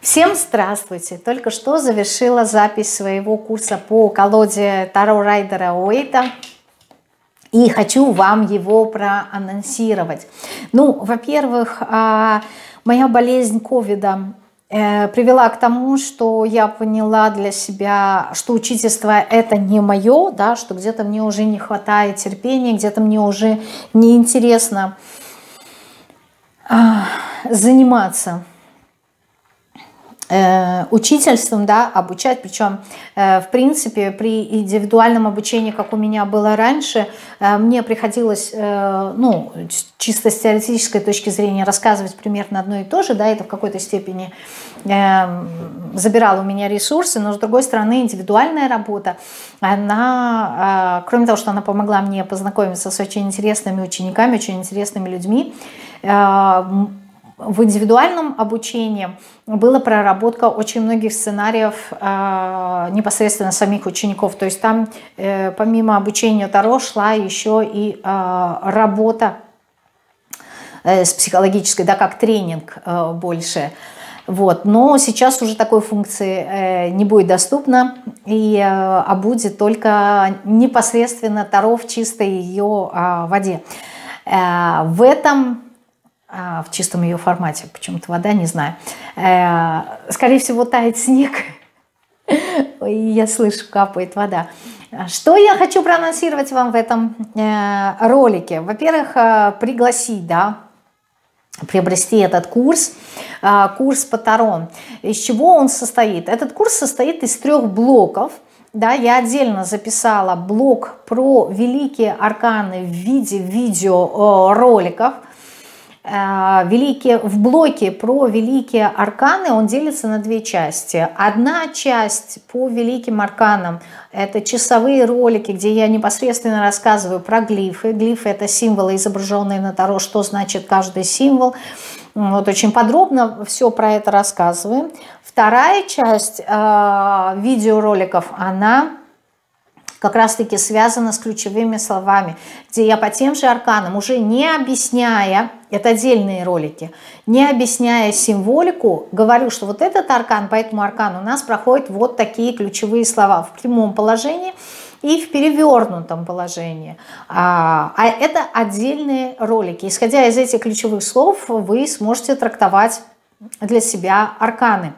Всем здравствуйте! Только что завершила запись своего курса по колоде Таро Райдера Уэйта. И хочу вам его проанонсировать. Ну, во-первых, моя болезнь ковида привела к тому, что я поняла для себя, что учительство это не мое, да, что где-то мне уже не хватает терпения, где-то мне уже неинтересно заниматься учительством, да, обучать, причем, в принципе, при индивидуальном обучении, как у меня было раньше, мне приходилось, ну, чисто с теоретической точки зрения рассказывать примерно одно и то же, да, это в какой-то степени забирало у меня ресурсы, но, с другой стороны, индивидуальная работа, она, кроме того, что она помогла мне познакомиться с очень интересными учениками, очень интересными людьми, в индивидуальном обучении была проработка очень многих сценариев непосредственно самих учеников. То есть там помимо обучения Таро шла еще и работа с психологической, да, как тренинг больше. Вот. Но сейчас уже такой функции не будет доступно, а будет только непосредственно Таро в чистой ее воде. В этом... в чистом ее формате, почему-то вода, не знаю. Скорее всего, тает снег, и я слышу, капает вода. Что я хочу проанонсировать вам в этом ролике? Во-первых, пригласить, да, приобрести этот курс, курс по Таро. Из чего он состоит? Этот курс состоит из 3 блоков. Да, я отдельно записала блок про великие арканы в виде видеороликов. В блоке про великие арканы он делится на 2 части. Одна часть по великим арканам — это часовые ролики, где я непосредственно рассказываю про глифы. Глифы — это символы, изображенные на Таро, что значит каждый символ. Вот, очень подробно все про это рассказываем. Вторая часть видеороликов, она как раз-таки связано с ключевыми словами, где я по тем же арканам, уже не объясняя, это отдельные ролики, не объясняя символику, говорю, что вот этот аркан, по этому аркану у нас проходят вот такие ключевые слова в прямом положении и в перевернутом положении. А это отдельные ролики. Исходя из этих ключевых слов, вы сможете трактовать для себя арканы.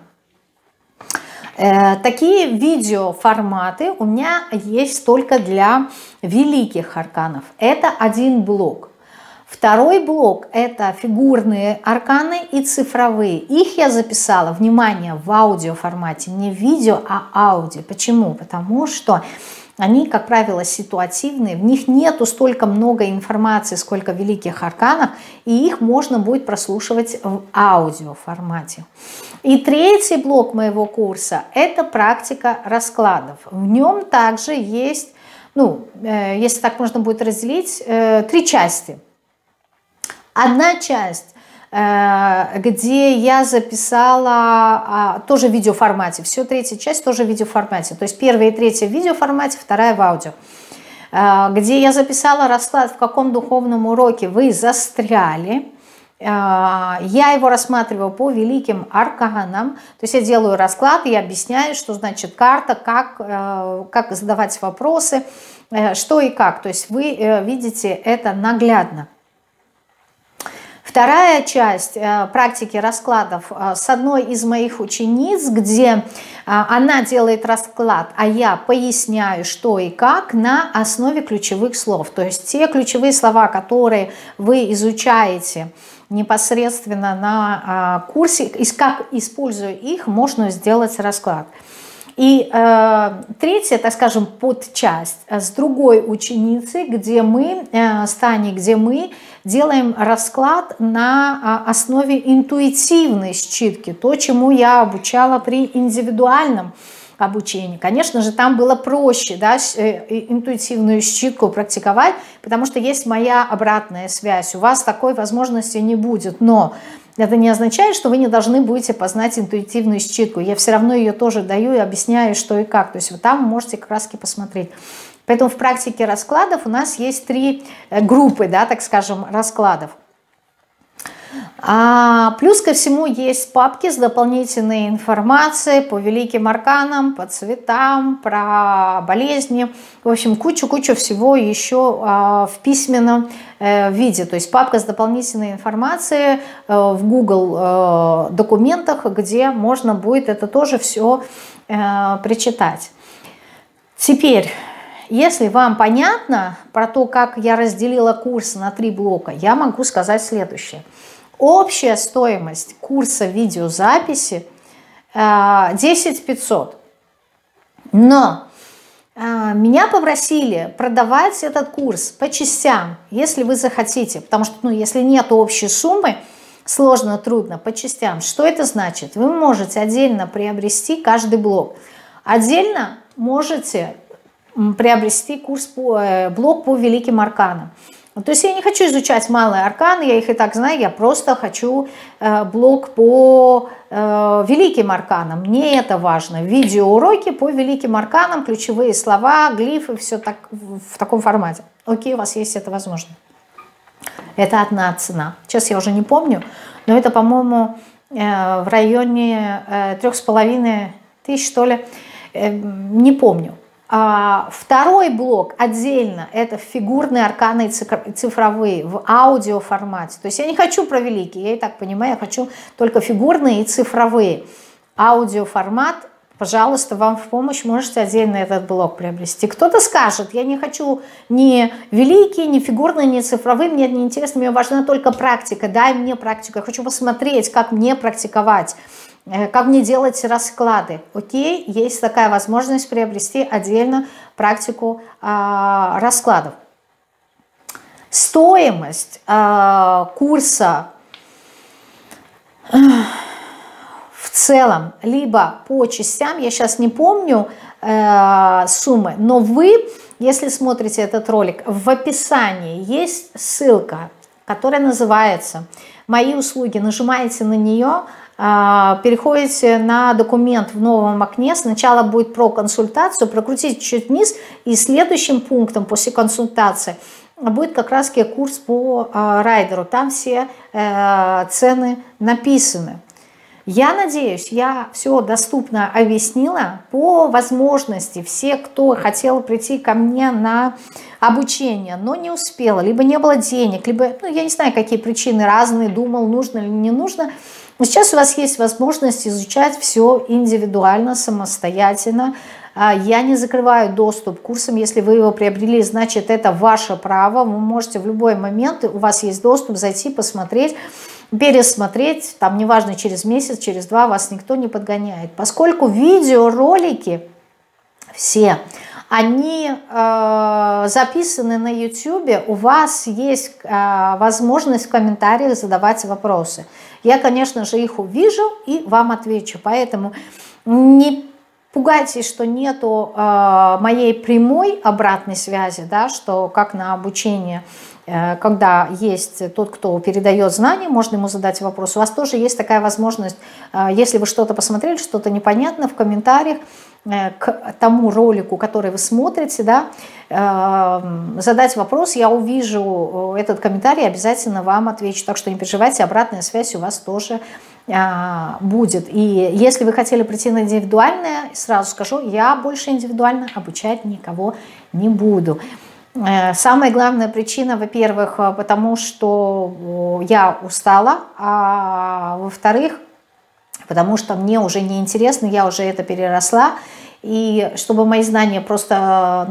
Такие видеоформаты у меня есть только для великих арканов. Это один блок. Второй блок — это фигурные арканы и цифровые. Их я записала, внимание, в аудиоформате, не в видео, а аудио. Почему? Потому что они, как правило, ситуативные, в них нету столько много информации, сколько в великих арканах, и их можно будет прослушивать в аудиоформате. И третий блок моего курса – это практика раскладов. В нем также есть, ну, если так можно будет разделить, 3 части. Одна часть, где я записала тоже в видеоформате. Все, 3-я часть тоже в видеоформате. То есть 1-я и 3-я в видеоформате, 2-я в аудио. Где я записала расклад, в каком духовном уроке вы застряли. Я его рассматриваю по великим арканам. То есть я делаю расклад и объясняю, что значит карта, как задавать вопросы, что и как. То есть вы видите это наглядно. Вторая часть практики раскладов с одной из моих учениц, где она делает расклад, а я поясняю, что и как на основе ключевых слов. То есть те ключевые слова, которые вы изучаете непосредственно на курсе, как используя их, можно сделать расклад. И 3-я, так скажем, подчасть с другой ученицей, где мы, с Таней, где мы делаем расклад на основе интуитивной считки, то, чему я обучала при индивидуальном обучении. Конечно же, там было проще, да, интуитивную считку практиковать, потому что есть моя обратная связь. У вас такой возможности не будет, но это не означает, что вы не должны будете познать интуитивную считку. Я все равно ее тоже даю и объясняю, что и как. То есть вот там можете как раз посмотреть. Поэтому в практике раскладов у нас есть 3 группы, да, так скажем, раскладов. Плюс ко всему есть папки с дополнительной информацией по великим арканам, по цветам, про болезни. В общем, кучу-кучу всего еще в письменном виде. То есть папка с дополнительной информацией в Google документах, где можно будет это тоже все прочитать. Теперь, если вам понятно про то, как я разделила курс на 3 блока, я могу сказать следующее. Общая стоимость курса видеозаписи 10 500. Но меня попросили продавать этот курс по частям, если вы захотите. Потому что, если нет общей суммы, сложно, трудно, по частям. Что это значит? Вы можете отдельно приобрести каждый блок. Отдельно можете приобрести блок по великим арканам. То есть я не хочу изучать малые арканы, я их и так знаю, я просто хочу блок по великим арканам. Мне это важно. Видеоуроки по великим арканам, ключевые слова, глифы, все так, в таком формате. Окей, у вас есть эта возможность. Это одна цена. Сейчас я уже не помню, но это, по-моему, в районе 3500, что ли, не помню. Второй блок отдельно, это фигурные арканы и цифровые в аудиоформате. То есть я не хочу про великие, я и так понимаю, я хочу только фигурные и цифровые. Аудиоформат, пожалуйста, вам в помощь, можете отдельно этот блок приобрести. Кто-то скажет, я не хочу ни великие, ни фигурные, ни цифровые, мне это не интересно, мне важна только практика, дай мне практику, я хочу посмотреть, как мне практиковать. Как мне делать расклады? Окей, есть такая возможность приобрести отдельно практику раскладов. Стоимость курса в целом, либо по частям, я сейчас не помню суммы, но вы, если смотрите этот ролик, в описании есть ссылка, которая называется «Мои услуги». Нажимаете на нее, переходите на документ в новом окне, сначала будет про консультацию, прокрутите чуть вниз, и следующим пунктом после консультации будет как раз курс по райдеру, там все цены написаны. Я надеюсь, я все доступно объяснила. По возможности все, кто хотел прийти ко мне на обучение, но не успела, либо не было денег, либо, я не знаю, какие причины разные, думал, нужно или не нужно. Но сейчас у вас есть возможность изучать все индивидуально, самостоятельно. Я не закрываю доступ к курсам. Если вы его приобрели, значит, это ваше право. Вы можете в любой момент, у вас есть доступ, зайти, посмотреть, пересмотреть. Там, неважно, через месяц, через 2 вас никто не подгоняет. Поскольку видеоролики все, они записаны на YouTube, у вас есть возможность в комментариях задавать вопросы. Я, конечно же, их увижу и вам отвечу. Поэтому не пугайтесь, что нету моей прямой обратной связи, да, что как на обучение, когда есть тот, кто передает знания, можно ему задать вопрос. У вас тоже есть такая возможность, если вы что-то посмотрели, что-то непонятно, в комментариях к тому ролику, который вы смотрите, да, задать вопрос, я увижу этот комментарий, обязательно вам отвечу. Так что не переживайте, обратная связь у вас тоже будет. И если вы хотели прийти на индивидуальное, сразу скажу, я больше индивидуально обучать никого не буду. Самая главная причина, во-первых, потому что я устала, а во-вторых, потому что мне уже не интересно, я уже это переросла, и чтобы мои знания просто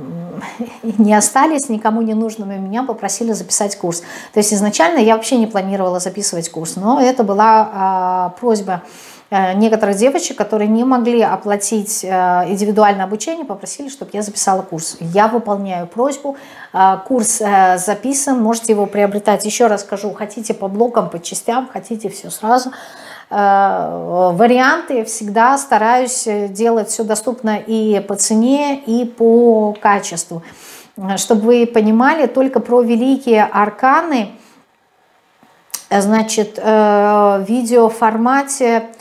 не остались никому не нужными, меня попросили записать курс. То есть изначально я вообще не планировала записывать курс, но это была просьба некоторых девочек, которые не могли оплатить индивидуальное обучение, попросили, чтобы я записала курс. Я выполняю просьбу, курс записан, можете его приобретать. Еще раз скажу, хотите по блокам, по частям, хотите все сразу. Варианты всегда стараюсь делать все доступно и по цене, и по качеству. Чтобы вы понимали, только про великие арканы, значит, в видеоформате,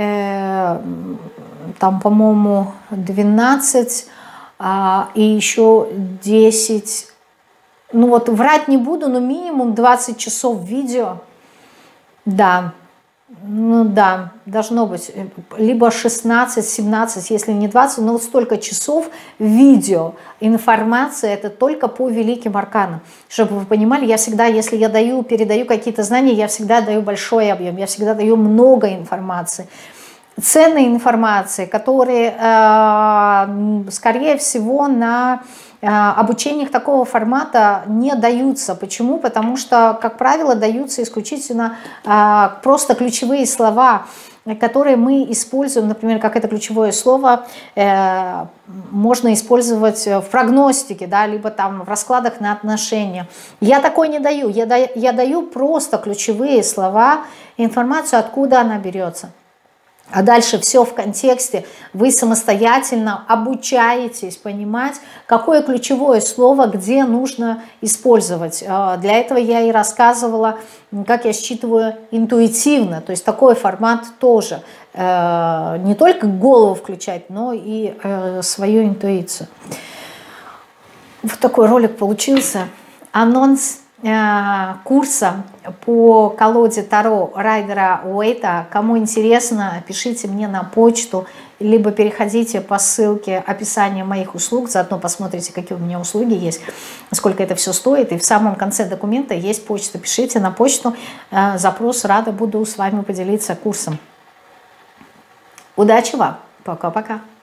там, по-моему, 12 и еще 10, врать не буду, но минимум 20 часов видео. Да, ну да, должно быть либо 16-17, если не 20, но вот столько часов видео, информация, это только по великим арканам. Чтобы вы понимали, я всегда, если я передаю какие-то знания, я всегда даю большой объем, я всегда даю много информации. Ценной информации, которые, скорее всего, на обучениях такого формата не даются. Почему? Потому что, как правило, даются исключительно просто ключевые слова, которые мы используем, например, как это ключевое слово можно использовать в прогностике, да, либо там в раскладах на отношения. Я такой не даю, я даю просто ключевые слова, информацию, откуда она берется. А дальше все в контексте, вы самостоятельно обучаетесь понимать, какое ключевое слово где нужно использовать. Для этого я и рассказывала, как я считываю интуитивно, то есть такой формат тоже. Не только голову включать, но и свою интуицию. Вот такой ролик получился. Анонс курса по колоде Таро Райдера Уэйта. Кому интересно, пишите мне на почту, либо переходите по ссылке описания моих услуг, заодно посмотрите, какие у меня услуги есть, сколько это все стоит. И в самом конце документа есть почта. Пишите на почту запрос, рада буду с вами поделиться курсом. Удачи вам! Пока-пока!